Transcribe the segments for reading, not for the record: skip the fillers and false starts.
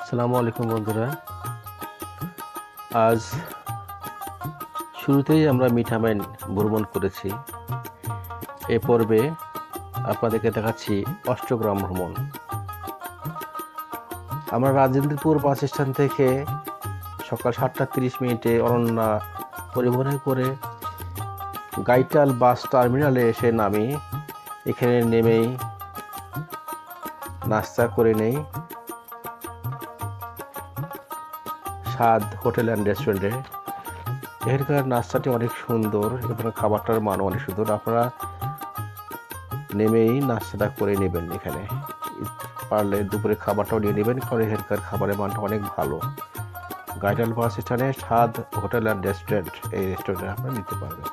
আসসালামু আলাইকুম বন্ধুরা। আজ শুরুতেই আমরা মিঠামইন ভ্রমণ করেছি। এ পর্বে আপনাদেরকে দেখাচ্ছি অষ্টগ্রাম ভ্রমণ। আমরা রাজেন্দ্রপুর বাস স্ট্যান্ড থেকে সকাল 7:30 অরণ্যা পরিবহনে করে গাইটাল বাস টার্মিনালে এসে নামি। এখানে নেমেই নাস্তা করে নেই স্বাদ হোটেল অ্যান্ড রেস্টুরেন্টে। এখানকার নাস্তাটি অনেক সুন্দর এবং খাবারটার মান অনেক সুন্দর। আপনারা নেমেই নাস্তাটা করে নেবেন। এখানে পারলে দুপুরে খাবারটাও নিয়ে নেবেন, কারণ এখানকার খাবারের মানটা অনেক ভালো। গাইটাল বাস স্ট্যান্ডে স্বাদ হোটেল অ্যান্ড রেস্টুরেন্ট, এই রেস্টুরেন্টে আপনারা নিতে পারবেন।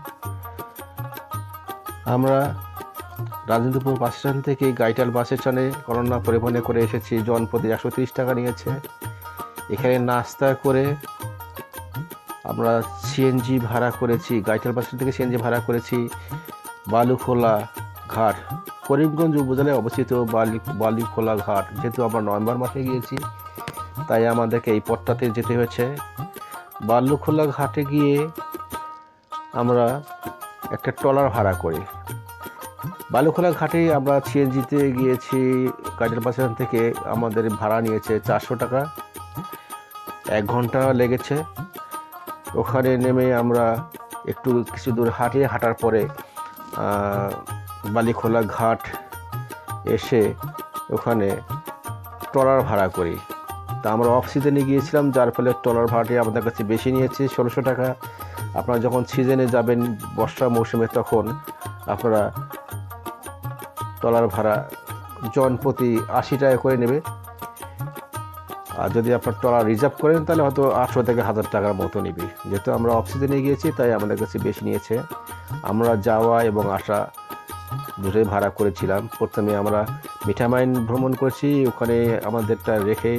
আমরা রাজেন্দ্রপুর বাস স্ট্যান্ড থেকে গাইটাল বাস স্ট্যান্ডে অরণ্যা পরিবহনে করে এসেছি। জনপ্রতি 130 টাকা নিয়েছে। এখানে নাস্তা করে আমরা সিএনজি ভাড়া করেছি, গাইটাল বাস স্ট্যান্ড থেকে সিএনজি ভাড়া করেছি বালুখোলা ঘাট, করিমগঞ্জ উপজেলায় অবস্থিত বালুখোলা ঘাট। যেহেতু আমরা নভেম্বর মাসে গিয়েছি, তাই আমাদেরকে এই পথটাতে যেতে হয়েছে। বালুখোলা ঘাটে গিয়ে আমরা একটা ট্রলার ভাড়া করি। বালুখোলা ঘাটে আমরা সিএনজিতে গিয়েছি। গাইটাল বাস স্ট্যান্ড থেকে আমাদের ভাড়া নিয়েছে 400 টাকা। 1 ঘন্টা লেগেছে। ওখানে নেমে আমরা একটু কিছু দূর হাঁটার পরে বালিখোলা ঘাট এসে ওখানে ট্রলার ভাড়া করি। তা আমরা অফ সিজনে গিয়েছিলাম, যার ফলে ট্রলার ভাড়াটি আমাদের কাছে বেশি নিয়েছে, 1600 টাকা। আপনারা যখন সিজনে যাবেন বর্ষা মৌসুমে, তখন আপনারা ট্রলার ভাড়া জনপ্রতি 80 টাকা করে নেবে। আর যদি আপনার ট্রলার রিজার্ভ করেন তাহলে হয়তো 800 থেকে 1000 টাকার মতো নেবে। যেহেতু আমরা অফ সিজনে গিয়েছি, তাই আমাদের কাছে বেশি নিয়েছে। আমরা যাওয়া এবং আসা দুটোই ভাড়া করেছিলাম। প্রথমে আমরা মিঠামইন ভ্রমণ করেছি। ওখানে আমাদেরটা রেখে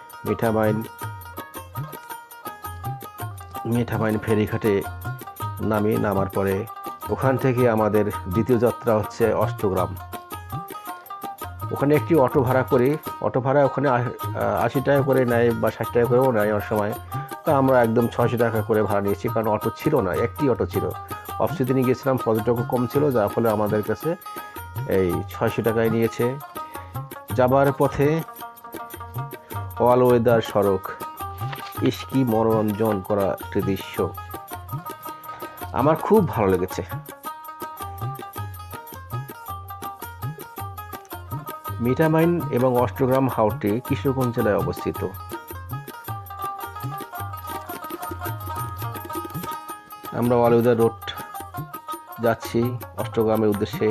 মিঠামইন ফেরিঘাটে নামার পরে ওখান থেকে আমাদের দ্বিতীয় যাত্রা হচ্ছে অষ্টগ্রাম। ওখানে একটি অটো ভাড়া করি। অটো ভাড়া ওখানে 80 টাকা করে নেয় বা 60 টাকা করেও নেয় অনেক সময়। তা আমরা একদম 600 টাকা করে ভাড়া নিয়েছি, কারণ অটো ছিল না, একটি অটো ছিল। অফ সিজনে গিয়েছিলাম, পর্যটকও কম ছিল, যার ফলে আমাদের কাছে এই 600 টাকায় নিয়েছে। যাবার পথে অল ওয়েদার সড়ক, ইস্কি মনোরঞ্জন করা একটি দৃশ্য আমার খুব ভালো লেগেছে। মিঠামইন এবং অষ্টগ্রাম হাওরটি কিশোরগঞ্জ জেলায় অবস্থিত। আমরা অল ওয়েদার রোড যাচ্ছি অষ্টগ্রামের উদ্দেশ্যে।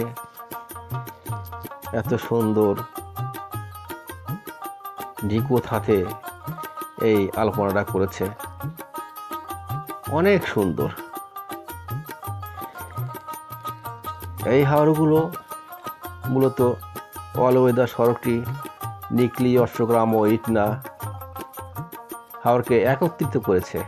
এত সুন্দর নিখুঁত হাতে এই আলপনাটা করেছে, অনেক সুন্দর। এই হাওরগুলো মূলত অল ওয়েদার সড়কটি নিকলি, অষ্টগ্রাম ও ইটনা হাওরকে একত্রিত করেছে।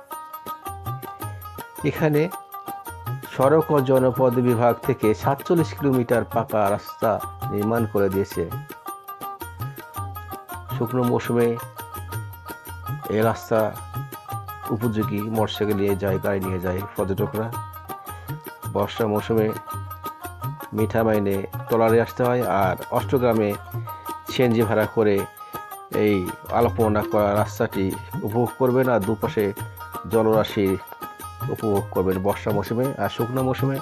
এখানে সড়ক ও জনপদ বিভাগ থেকে 47 কিলোমিটার পাকা রাস্তা নির্মাণ করে দিয়েছে। শুকনো মৌসুমে এই রাস্তা উপযোগী, মোটরসাইকেল নিয়ে যায়, গাড়ি নিয়ে যায় পর্যটকরা। বর্ষা মৌসুমে মিঠামইনে ট্রলারে আসতে হয়, আর অষ্টগ্রামে সিএনজি ভাড়া করে এই আলপনা করা রাস্তাটি উপভোগ করবেন, আর দুপাশে জলরাশি উপভোগ করবেন বর্ষা মৌসুমে। আর শুকনো মৌসুমে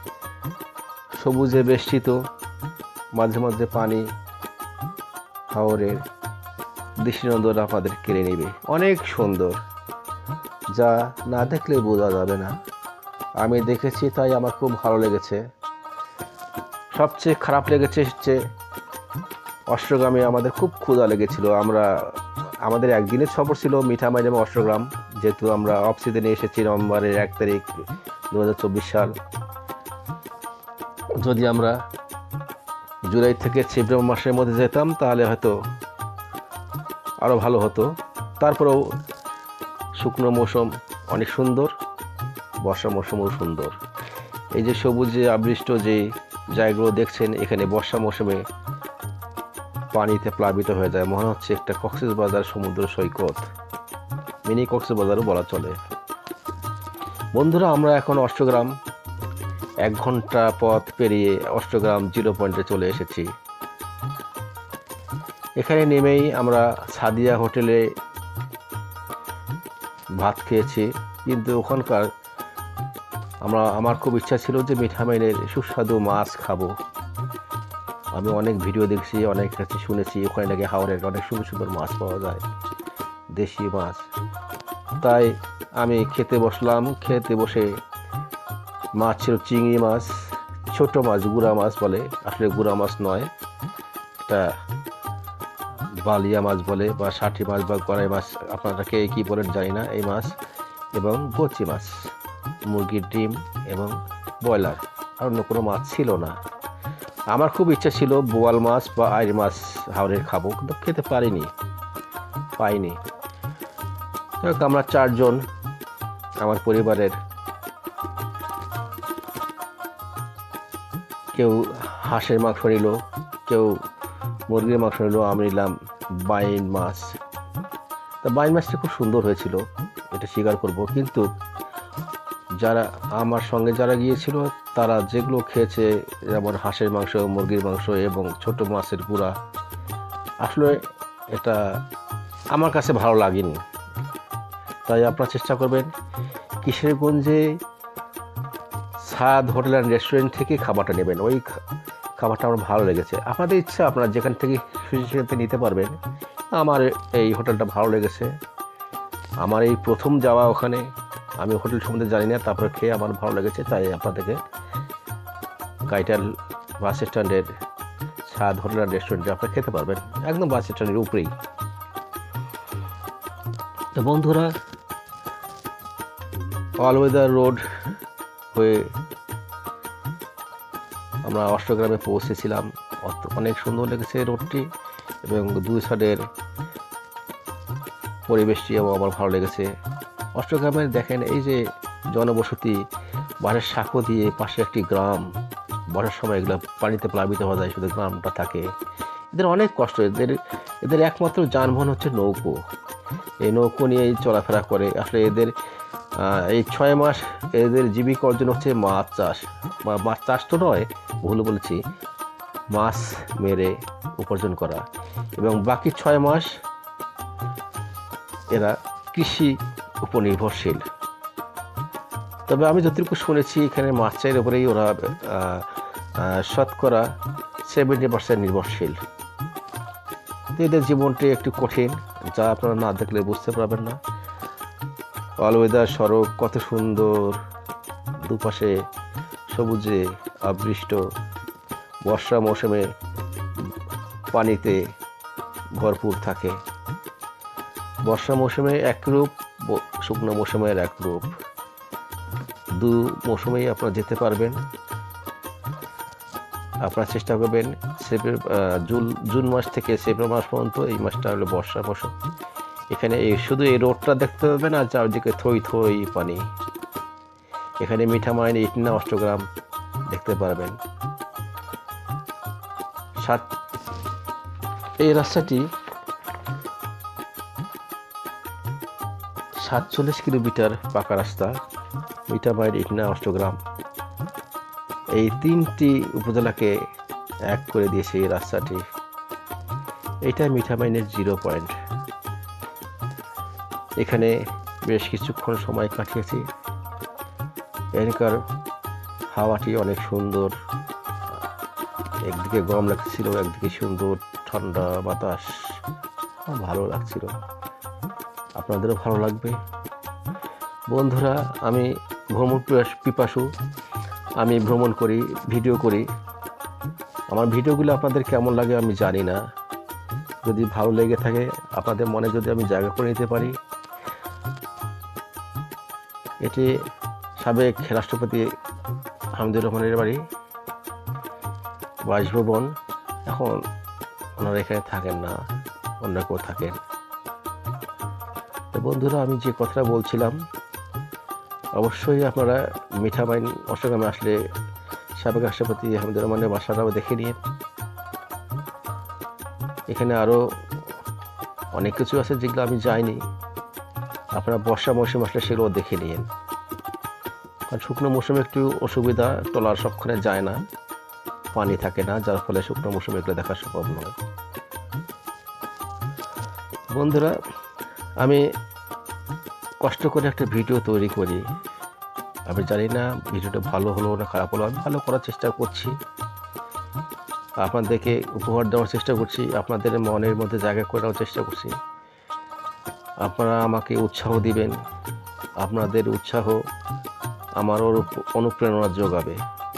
সবুজে বেষ্টিত, মাঝে মাঝে পানি হাওরের দৃষ্টিনন্দন আপনাদের কেড়ে নেবে। অনেক সুন্দর, যা না দেখলে বোঝা যাবে না। আমি দেখেছি, তাই আমার খুব ভালো লেগেছে। সবচেয়ে খারাপ লেগেছে হচ্ছে অষ্টগ্রামে আমাদের খুব ক্ষুধা লেগেছিল। আমাদের একদিনের সফর ছিল মিঠামইন এবং অষ্টগ্রাম। যেহেতু আমরা অফ সিজনে এসেছি নভেম্বরের 1 তারিখ 2024 সাল। যদি আমরা জুলাই থেকে সেপ্টেম্বর মাসের মধ্যে যেতাম তাহলে হয়তো আরও ভালো হতো। তারপরেও শুকনো মৌসুম অনেক সুন্দর, বর্ষা মৌসুমও সুন্দর। এই যে সবুজে আবৃষ্ট যে জায়গাগুলো দেখছেন, এখানে বর্ষা মৌসুমে পানিতে প্লাবিত হয়ে যায়, মনে হচ্ছে একটা কক্সবাজার সমুদ্র সৈকত, মিনি কক্সবাজারও বলা চলে। বন্ধুরা, আমরা এখন অষ্টগ্রাম 1 ঘন্টা পথ পেরিয়ে অষ্টগ্রাম 0 পয়েন্টে চলে এসেছি। এখানে নেমেই আমরা সাদিয়া হোটেলে ভাত খেয়েছি, কিন্তু ওখানকার আমার খুব ইচ্ছা ছিল যে মিঠামইনের সুস্বাদু মাছ খাবো। আমি অনেক ভিডিও দেখছি, অনেক কাছে শুনেছি ওখানে নাকি হাওরের অনেক সুন্দর সুন্দর মাছ পাওয়া যায়, দেশি মাছ। তাই আমি খেতে বসলাম। খেতে বসে মাছ ছিল চিংড়ি মাছ, ছোট মাছ, গুড়া মাছ বলে, আসলে গুড়া মাছ নয়, এটা বালিয়া মাছ বলে বা ষাটি মাছ বা গড়াই মাছ, আপনারা কে কী বলেন জানি না। এই মাছ এবং কচি মাছ, মুরগির ডিম এবং ব্রয়লার, আর অন্য কোনো মাছ ছিল না। আমার খুব ইচ্ছা ছিল বোয়াল মাছ বা আইড় মাছ হাওরের খাবো, কিন্তু খেতে পাইনি। আমরা 4 জন আমার পরিবারের, কেউ হাঁসের মাংস নিল, কেউ মুরগির মাংস নিল, আমি নিলাম বাইন মাছ। তা বাইন মাছটা খুব সুন্দর হয়েছিল, এটা স্বীকার করব। কিন্তু যারা আমার সঙ্গে যারা গিয়েছিল তারা যেগুলো খেয়েছে, যেমন হাঁসের মাংস, মুরগির মাংস এবং ছোট মাছের গুঁড়া, আসলে এটা আমার কাছে ভালো লাগেনি। তাই আপনারা চেষ্টা করবেন কিশোরগঞ্জে স্বাদ হোটেল অ্যান্ড রেস্টুরেন্ট থেকে খাবারটা নেবেন। ওই খাবারটা আমার ভালো লেগেছে। আপনাদের ইচ্ছা, আপনারা যেখান থেকে খুশি সেখান থেকে নিতে পারবেন। আমার এই হোটেলটা ভালো লেগেছে। আমার এই প্রথম যাওয়া ওখানে, আমি হোটেল সম্বন্ধে জানি না, তারপরে খেয়ে আমার ভালো লেগেছে। তাই আপনাদেরকে গাইটাল বাস স্ট্যান্ডের স্বাদ হোটেল অ্যান্ড রেস্টুরেন্টে আপনারা খেতে পারবেন, একদম বাস স্ট্যান্ডের উপরেই। তো বন্ধুরা, অল ওয়েদার রোড হয়ে আমরা অষ্টগ্রামে পৌঁছেছিলাম। অনেক সুন্দর লেগেছে রোডটি এবং 2 সাইডের পরিবেশটিও আমার ভালো লেগেছে। অষ্টগ্রামের দেখেন এই যে জনবসতি, বাঁশের সাঁকো দিয়ে পাশে একটি গ্রাম, বর্ষার সময় এগুলো পানিতে প্লাবিত হওয়া যায়, শুধু গ্রামটা থাকে। এদের অনেক কষ্ট, এদের একমাত্র যানবাহন হচ্ছে নৌকো। এই নৌকো নিয়েই চলাফেরা করে। আসলে এদের এই 6 মাস এদের জীবিকা অর্জন হচ্ছে মাছ চাষ। মাছ চাষ তো নয়, ভুল বলেছি, মাছ মেরে উপার্জন করা, এবং বাকি 6 মাস এরা কৃষি উপর নির্ভরশীল। তবে আমি যতটুকু শুনেছি এখানে মাছ চাষের উপরেই ওরা শতকরা 70% নির্ভরশীল। এদের জীবনটি একটু কঠিন, যা আপনারা না দেখলে বুঝতে পারবেন না। অল ওয়েদার সড়ক কত সুন্দর, দুপাশে সবুজে আবৃষ্ট, বর্ষা মৌসুমে পানিতে ভরপুর থাকে। বর্ষা মৌসুমে একরূপ, শুকনো মৌসুমের একরূপ, 2 মৌসুমেই আপনারা যেতে পারবেন। আপনারা চেষ্টা করবেন জুন মাস থেকে সেপ্টেম্বর মাস পর্যন্ত, এই মাসটা হলো বর্ষা মৌসুম। এখানে শুধু এই রোডটা দেখতে পাবেন আর চারদিকে থই থই পানি। এখানে মিঠামইন, ইটনা, অষ্টগ্রাম দেখতে পারবেন। এই রাস্তাটি 47 কিলোমিটার পাকা রাস্তা। মিঠামইন, ইটনা, অষ্টগ্রাম এই 3টি উপজেলাকে এক করে দিয়েছে এই রাস্তাটি। এটা মিঠামইনের 0 পয়েন্ট। এখানে বেশ কিছুক্ষণ সময় কাটিয়েছি। এখানকার হাওয়াটি অনেক সুন্দর, একদিকে গরম লাগছিল, একদিকে সুন্দর ঠান্ডা বাতাস, ভালো লাগছিল। আপনাদেরও ভালো লাগবে। বন্ধুরা, আমি ভ্রমণ পিপাসু, আমি ভ্রমণ করি, ভিডিও করি। আমার ভিডিওগুলো আপনাদের কেমন লাগে আমি জানি না। যদি ভালো লেগে থাকে, আপনাদের মনে যদি আমি জায়গা করে নিতে পারি। এটি সাবেক রাষ্ট্রপতি হামিদুর রহমানের বাড়ি, বাসভবন। এখন ওনারা এখানে থাকেন না, অন্য কেউ থাকেন। তো বন্ধুরা, আমি যে কথাটা বলছিলাম, অবশ্যই আপনারা মিঠামইন অষ্টগ্রামে আসলে সাবেক রাষ্ট্রপতি হামিদুর রহমানের বাসাটাও দেখে নিন। এখানে আরও অনেক কিছু আছে যেগুলো আমি যাইনি, আপনারা বর্ষা মৌসুম আসলে সেগুলো দেখে নিন। কারণ শুকনো মৌসুমে একটু অসুবিধা, ট্রলার সবখানে যায় না, পানি থাকে না, যার ফলে শুকনো মৌসুমে এগুলো দেখা সম্ভব নয়। বন্ধুরা, আমি কষ্ট করে একটা ভিডিও তৈরি করি, আমি জানি না ভিডিওটা ভালো হলো না খারাপ হলো, আমি ভালো করার চেষ্টা করছি, আপনাদেরকে উপহার দেওয়ার চেষ্টা করছি, আপনাদের মনের মধ্যে জায়গা করে নেওয়ার চেষ্টা করছি। আপনারা আমাকে উৎসাহ দিবেন, আপনাদের উৎসাহ আমার অনুপ্রেরণা যোগাবে।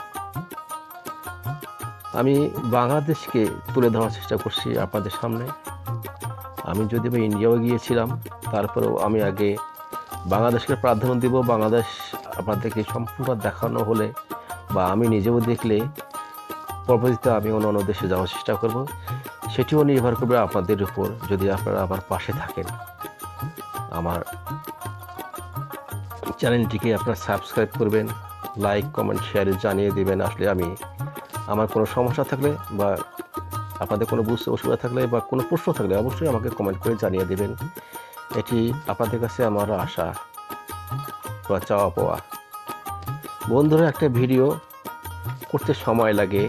আমি বাংলাদেশকে তুলে ধরার চেষ্টা করছি আপনাদের সামনে। আমি যদি বা ইন্ডিয়াও গিয়েছিলাম, তারপরেও আমি আগে বাংলাদেশকে প্রাধান্য দিব। বাংলাদেশ আপনাদেরকে সম্পূর্ণ দেখানো হলে বা আমি নিজেও দেখলে পরবর্তীতে আমি অন্য দেশে যাওয়ার চেষ্টা করব। সেটিও নির্ভর করবে আপনাদের উপর, যদি আপনারা আমার পাশে থাকেন। আমার চ্যানেলটিকে আপনারা সাবস্ক্রাইব করবেন, লাইক কমেন্ট শেয়ারে জানিয়ে দেবেন। আসলে আমার কোনো সমস্যা থাকলে বা আপনাদের কোনো বুঝতে অসুবিধা থাকলে বা কোনো প্রশ্ন থাকলে অবশ্যই আমাকে কমেন্ট করে জানিয়ে দেবেন। এটি আপনাদের কাছে আমার আশা বা চাওয়া পাওয়া। বন্ধুরা, একটা ভিডিও করতে সময় লাগে,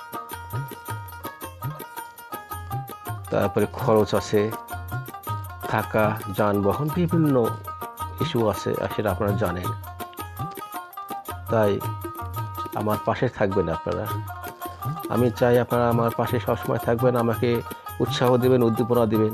তারপরে খরচ আছে, থাকা, যানবাহন, বিভিন্ন ইস্যু আছে, আর সেটা আপনারা জানেন। তাই আমার পাশে থাকবেন আপনারা। আমি চাই আপনারা আমার পাশে সবসময় থাকবেন, আমাকে উৎসাহ দেবেন, উদ্দীপনা দেবেন,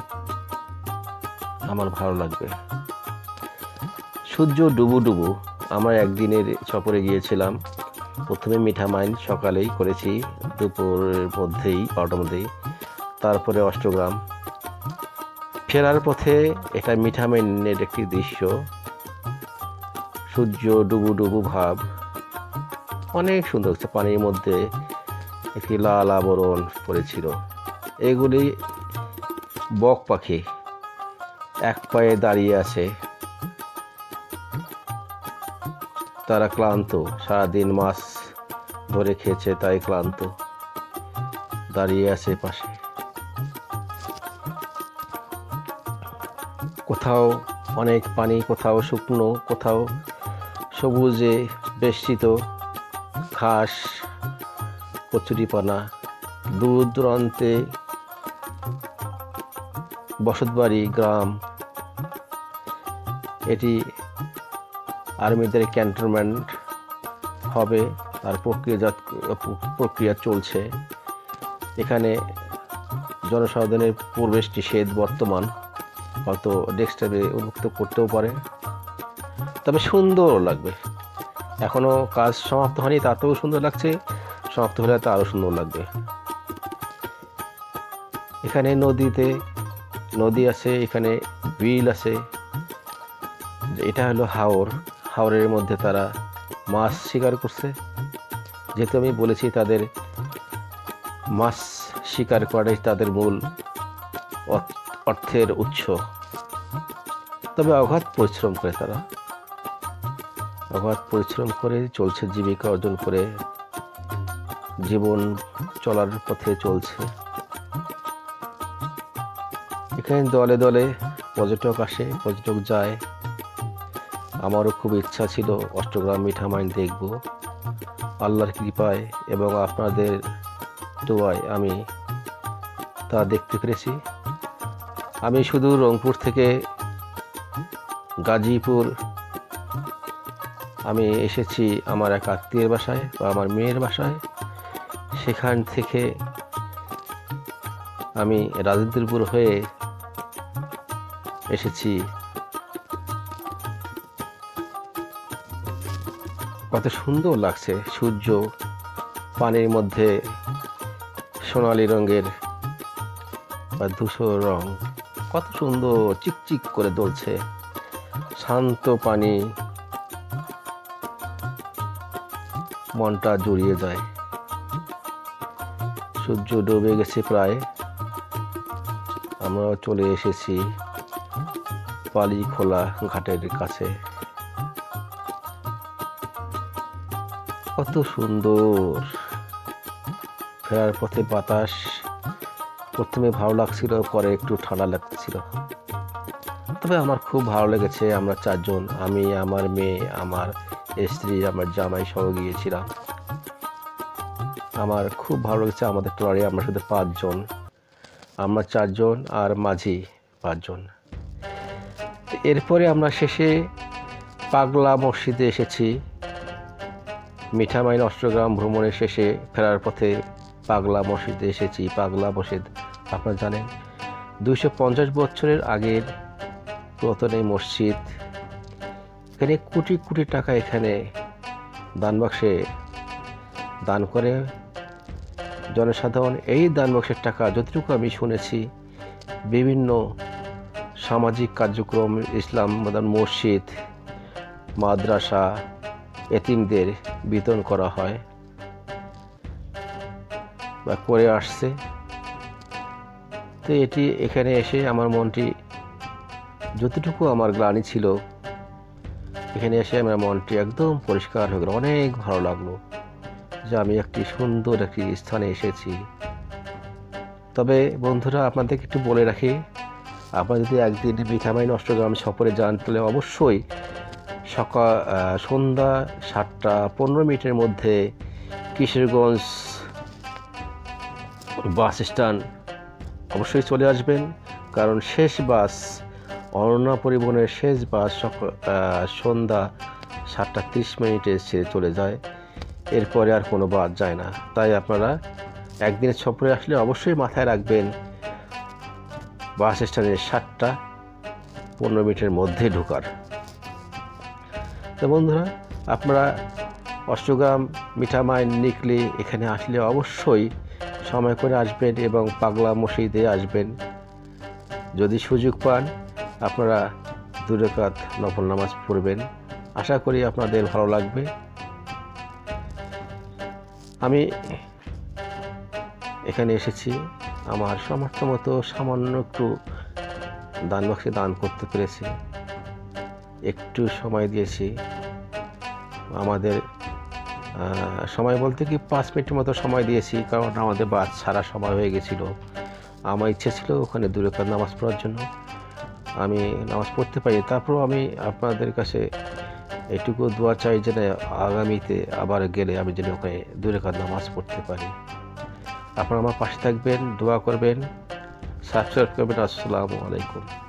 আমার ভালো লাগবে। সূর্য ডুবু ডুবু আমরা একদিনের সফরে গিয়েছিলাম। প্রথমে মিঠামাইন সকালেই করেছি, দুপুরের মধ্যেই 12টার মধ্যেই, তারপরে অষ্টগ্রাম। ফেরার পথে এটা মিঠামাইনের একটি দৃশ্য, সূর্য ডুবু ডুবু ভাব, অনেক সুন্দর হচ্ছে। পানির মধ্যে একটি লাল আবরণ পড়েছিল। এগুলি বক পাখি, এক পায়ে দাঁড়িয়ে আছে। তারা ক্লান্ত, সারাদিন মাছ ধরে খেয়েছে, তাই ক্লান্ত, দাঁড়িয়ে আছে পাশে। কোথাও অনেক পানি, কোথাও শুকনো, কোথাও সবুজে বেষ্টিত ঘাস, কচুরিপানা, দূর দূরান্তে বসতবাড়ি, গ্রাম। এটি আর্মিদের ক্যান্টনমেন্ট হবে, তার প্রক্রিয়া চলছে। এখানে জনসাধারণের প্রবেশ নিষেধ বর্তমান, হয়তো ডেস্কটপে উন্মুক্ত করতেও পারে, তবে সুন্দরও লাগবে। এখনও কাজ সমাপ্ত হয়নি, তাতেও সুন্দর লাগছে, সমাপ্ত হলে তা আরও সুন্দর লাগবে। এখানে নদী আছে, এখানে বিল আছে। এটা হলো হাওরের মধ্যে তারা মাছ শিকার করছে। যেহেতু আমি বলেছি তাদের মাছ শিকার করাটাই তাদের মূল অর্থের উৎস, তবে অগাধ পরিশ্রম করে তারা, অগাধ পরিশ্রম করে চলছে, জীবিকা অর্জন করে জীবন চলার পথে চলছে। এখানে দলে দলে পর্যটক আসে, পর্যটক যায়। আমারও খুব ইচ্ছা ছিল অষ্টগ্রাম মিঠামাইন দেখব। আল্লাহর কৃপায় এবং আপনাদের দোয়ায় আমি তা দেখতে পেরেছি। আমি শুধু রংপুর থেকে গাজীপুর আমি এসেছি আমার এক আত্মীয়ের বাসায় বা আমার মেয়ের বাসায়। সেখান থেকে আমি রাজেন্দ্রপুর হয়ে এসেছি। কত সুন্দর লাগছে, সূর্য পানির মধ্যে সোনালী রঙের বা ধূসর রং, কত সুন্দর চিকচিক করে দুলছে। শান্ত পানি, মনটা জড়িয়ে যায়। সূর্য ডুবে গেছে প্রায়, আমরা চলে এসেছি পালিখোলা ঘাটের কাছে। কত সুন্দর। ফেরার পথে বাতাস প্রথমে ভালো লাগছিল, পরে একটু ঠান্ডা লাগছিল। তবে আমার খুব ভালো লেগেছে। আমরা 4 জন, আমি, আমার মেয়ে, আমার স্ত্রী, আমার জামাই সহ গিয়েছিলাম। আমার খুব ভালো লেগেছে। আমাদের ট্রলারে আমরা শুধু 5 জন, আমরা 4 জন আর মাঝি 5 জন। এরপরে আমরা শেষে পাগলা মসজিদে এসেছি। মিঠামাইন অষ্টগ্রাম ভ্রমণের শেষে ফেরার পথে পাগলা মসজিদে এসেছি। পাগলা মসজিদ আপনারা জানেন 250 বছরের আগের পুরাতন এই মসজিদ। এখানে কোটি কোটি টাকা এখানে দান বাক্সে দান করে জনসাধারণ। এই দান বাক্সের টাকা যতটুকু আমি শুনেছি বিভিন্ন সামাজিক কার্যক্রম, ইসলাম মসজিদ, মাদ্রাসা, এতিমদের বিতরণ করা হয় বা করে আসছে। তো এখানে এসে আমার মনটি যতটুকু আমার গ্লানি ছিল, এখানে এসে আমার মনটি একদম পরিষ্কার হয়ে গেল। অনেক ভালো লাগলো যে আমি একটি সুন্দর একটি স্থানে এসেছি। তবে বন্ধুরা, আপনাদেরকে একটু বলে রাখি, আপনারা যদি একদিন মিঠামাইন অষ্টগ্রাম সফরে যান তাহলে অবশ্যই সন্ধ্যা 7টা 15 মিনিটের মধ্যে কিশোরগঞ্জ বাস স্ট্যান্ড অবশ্যই চলে আসবেন। কারণ শেষ বাস, অনন্যা পরিবহনের শেষ বাস সন্ধ্যা 7টা 30 মিনিটে ছেড়ে চলে যায়। এরপরে আর কোনো বাস যায় না। তাই আপনারা একদিনের সফরে আসলে অবশ্যই মাথায় রাখবেন বাস স্ট্যান্ডে 7টা 15 মিনিটের মধ্যে ঢোকার। তো বন্ধুরা, আপনারা অষ্টগ্রাম মিঠামাইন নিকলি এখানে আসলে অবশ্যই সময় করে আসবেন এবং পাগলা মসজিদে আসবেন। যদি সুযোগ পান আপনারা 2 রাকাত নফল নামাজ পড়বেন। আশা করি আপনাদের ভালো লাগবে। আমি এখানে এসেছি আমার সামর্থ্য মতো সামান্য একটু দান বাক্সে দান করতে পেরেছি, একটু সময় দিয়েছি। আমাদের সময় বলতে কি 5 মিনিটের মতো সময় দিয়েছি, কারণ আমাদের বাস ছাড়া সময় হয়ে গেছিল। আমার ইচ্ছে ছিল ওখানে 2 রাকাত নামাজ পড়ার জন্য, আমি নামাজ পড়তে পারি। তারপরেও আমি আপনাদের কাছে এটুকু দোয়া চাই যেন আগামীতে আবার গেলে আমি যেন ওখানে 2 রাকাত নামাজ পড়তে পারি। আপনারা আমার পাশে থাকবেন, দোয়া করবেন, সাবস্ক্রাইব করবেন। আসসালামু আলাইকুম।